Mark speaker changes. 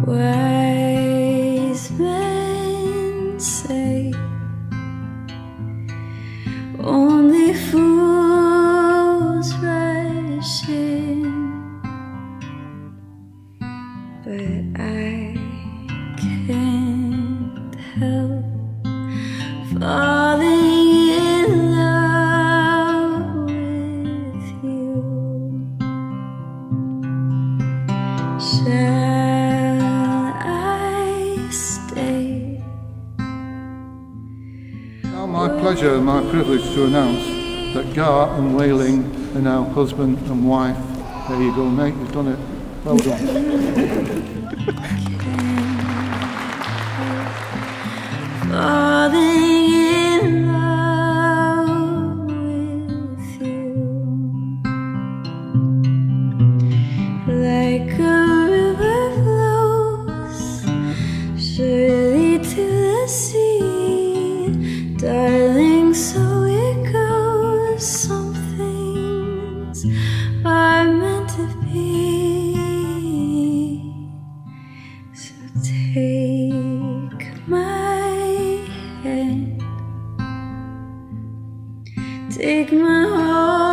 Speaker 1: Wise men say only fools rush in, but I can't help falling in love with you. Shall I stay?
Speaker 2: Now my pleasure and my privilege to announce that Gareth and Ling are now husband and wife. There you go, mate, you've done it. Well done.
Speaker 1: Falling in love with you, like a river flows surely to the sea, darling, so it goes. Some things are meant to be. So take my hand, take my heart.